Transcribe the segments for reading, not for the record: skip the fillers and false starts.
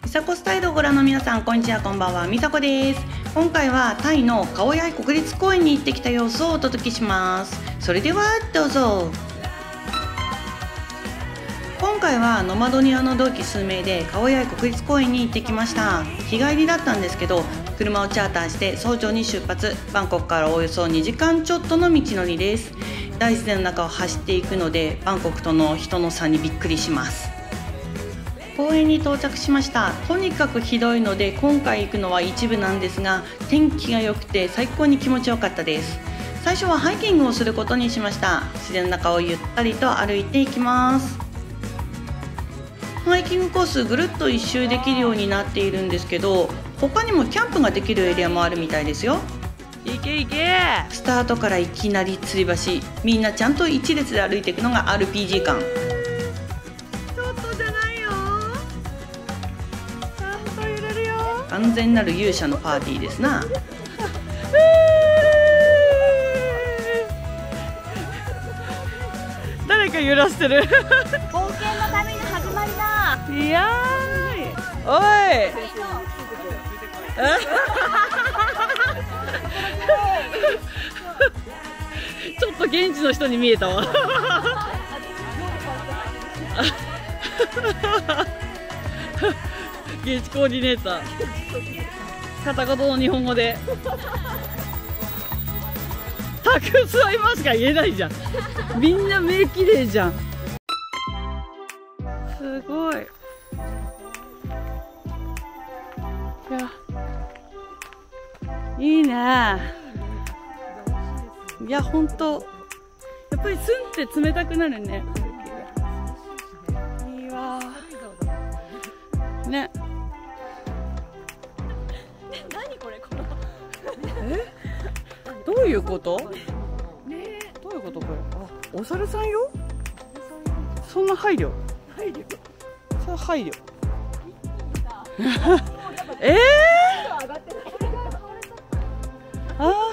みさこスタイルをご覧の皆さん、こんにちは、こんばんは。みさこです。今回はタイのカオヤイ国立公園に行ってきた様子をお届けします。それではどうぞ。今回はノマドニアの同期数名でカオヤイ国立公園に行ってきました。日帰りだったんですけど、車をチャーターして早朝に出発。バンコクからおよそ2時間ちょっとの道のりです。大自然の中を走っていくので、バンコクとの人の差にびっくりします。公園に到着しました。とにかくひどいので今回行くのは一部なんですが、天気が良くて最高に気持ちよかったです。最初はハイキングをすることにしました。自然の中をゆったりと歩いていきます。ハイキングコースぐるっと一周できるようになっているんですけど、他にもキャンプができるエリアもあるみたいですよ。 いけいけ。 スタートからいきなり吊り橋、みんなちゃんと一列で歩いていくのが RPG 感。完全なる勇者のパーティーですな。 誰か揺らしてる。 冒険の旅の始まりだ。 いやーい。おい。ちょっと現地の人に見えたわ。現地コーディネーター、片言の日本語でたくさんいますしか言えないじゃん。みんな目綺麗じゃん。すごい。いや、いいね。いや、ほんとやっぱりスンって冷たくなるね。いいわね。どういうこと？どういうことこれ？あ、お猿さんよ？そんな配慮？それは配慮。ああ。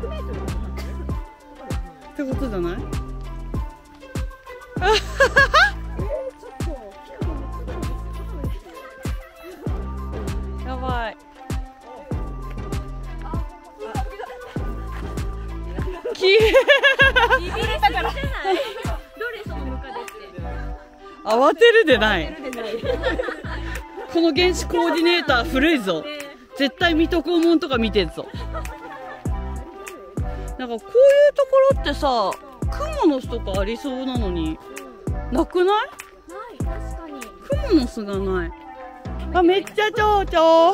ってことじゃない？やばい。 ビビれたから。どれそのムカデって。 慌てるでない。この現地コーディネーター古いぞ。絶対水戸黄門とか見てんぞ。なんかこういうところってさ、クモの巣とかありそうなのになくない？ ない、確かに。 クモの巣がない。あ、めっちゃ蝶々。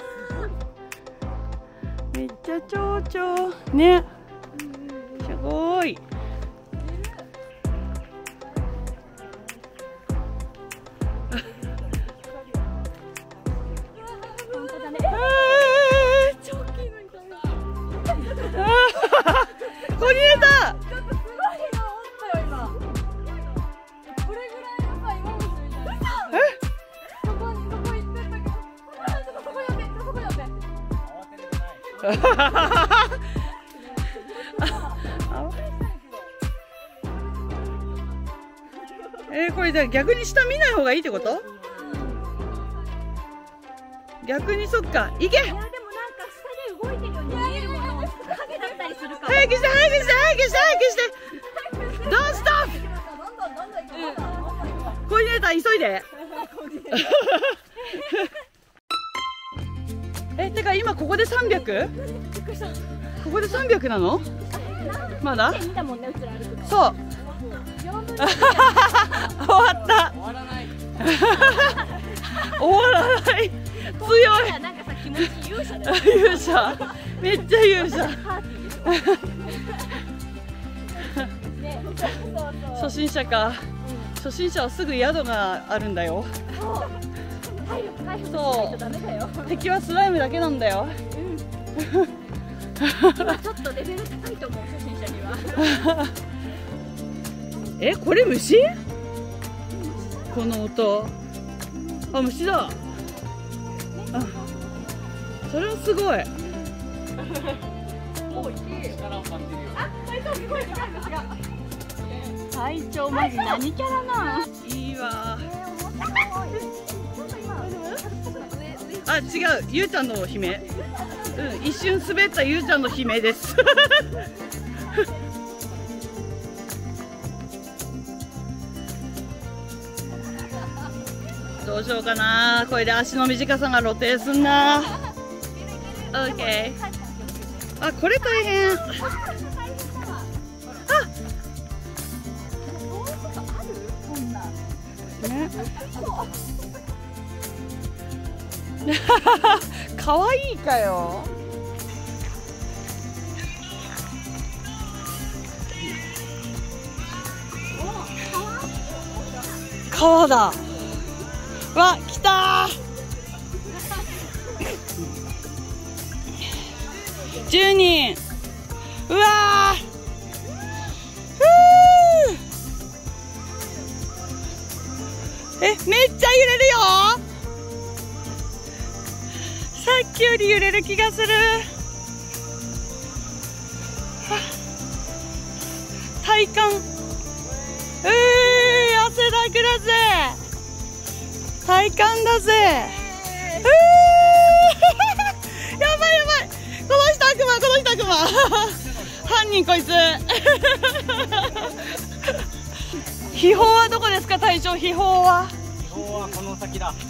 めっちゃ蝶々ね。すごい。コーディネーター。 ちょっとすごいのおったよ今。これぐらいのさ、今の人みたいな。そこ行ってたけど。ちょっとそこやめ、そこやめ。これじゃあ逆に下見ない方がいいってこと？逆にそっか、行け。 いやでもなんか下で動いてるように見えるもの影だったりするから。 早くして早くして早くして早くして。ドンストップ。コーディネーター急いで。てか今ここで 300？ ここで300なの？まだ？そう。終わった。終わらない。終わらない。強い。 なんかさ、気持ち勇者だよ。 勇者。めっちゃ勇者。初心者か。初心者はすぐ宿があるんだよ。そう。敵はスライムだけなんだよ。 今ちょっとレベル高いと思う、初心者には。 これ虫？この音。あ、虫だ。あ、それはすごい。 隊長マジ何キャラなん？ いいわ。 あ、違う、ゆうちゃんの悲鳴。うん、一瞬滑ったゆうちゃんの悲鳴です。どうしようかな。これで足の短さが露呈すんな。オッケー。あ、これ大変。ね、かわいいかよ。川だ。わ、来たー。10人。うわー。めっちゃ揺れるよ。さっきより揺れる気がする。体感。汗だくだぜ。体感だぜ。やばいやばい。この人悪魔、この人悪魔。犯人こいつ。秘宝はどこですか、隊長。秘宝は。 秘宝はこの先だ。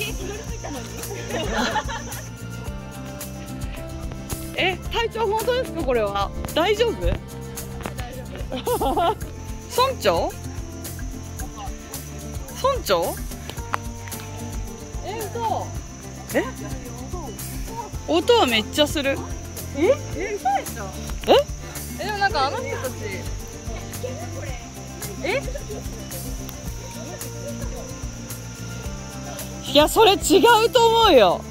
隊長本当ですか、これは。大丈夫？村長？村長？音はめっちゃする。 嘘でしょ。でもなんかあの人たちいや、それ違うと思うよ。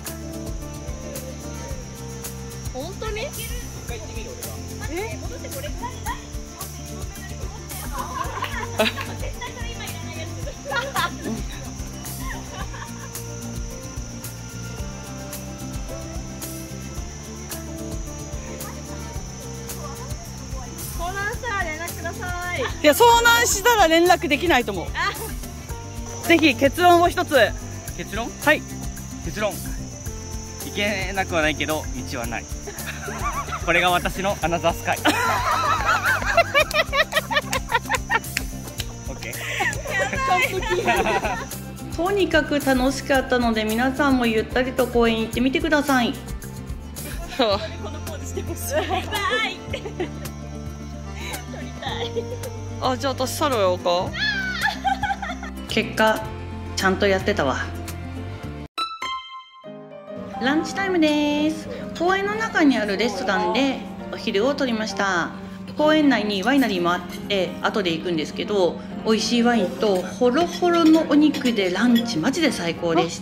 本当に？遭難したら連絡ください。 いや、遭難したら連絡できないと思う。ぜひ結論を一つ。 結論？ はい。 結論。行けなくはないけど道はない。これが私のアナザースカイ。オッケー。 とにかく楽しかったので、皆さんもゆったりと公園行ってみてください。 あ、じゃあ私サロやろうか。 結果ちゃんとやってたわ。ランチタイムです。公園の中にあるレストランでお昼をとりました。公園内にワイナリーもあって後で行くんですけど、美味しいワインとホロホロのお肉でランチマジで最高でした。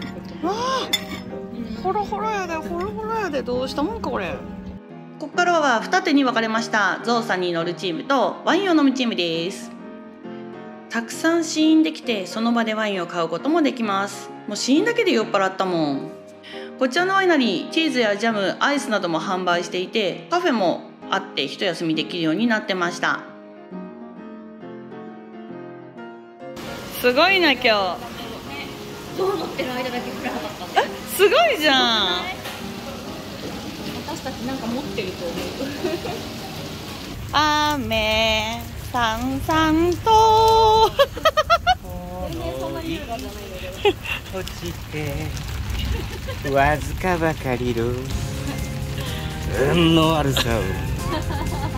ホロホロやで、ホロホロやで。どうしたもんかこれ。 ここからは二手に分かれました。ゾウさんに乗るチームとワインを飲むチームです。たくさん試飲できて、その場でワインを買うこともできます。もう試飲だけで酔っ払ったもん。こちらのワイナリー、チーズやジャム、アイスなども販売していて、カフェもあって一休みできるようになってました。 すごいな今日。 どう乗ってる間だけ降らなかったね。 すごいじゃん。 私たちなんか持ってると思う。 雨さんさんと。 全然そんな優雅じゃないので。 落ちてわずかばかりの運の悪さを